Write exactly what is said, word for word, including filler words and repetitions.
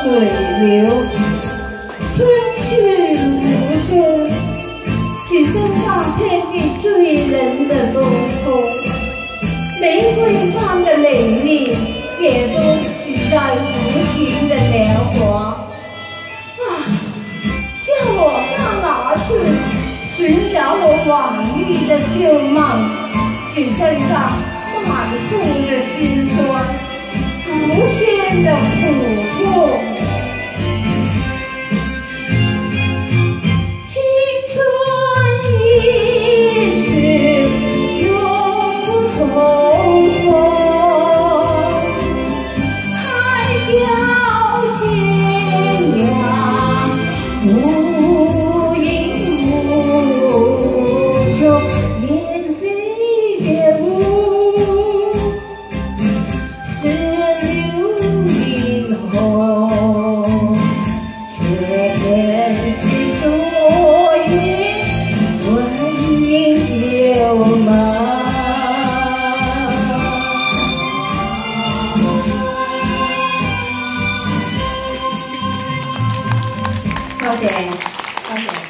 水流，春去如春，只剩下遍地醉人的东风。玫瑰般的美丽，也都许在无情的年华。啊，叫我到哪去寻找我往日的旧梦？只剩下满腹的心酸，无限的苦痛。青春一去永不重逢，海角天涯无影无踪，连飞也无，是流云红，却掩饰昨夜温影旧梦。多謝，多謝。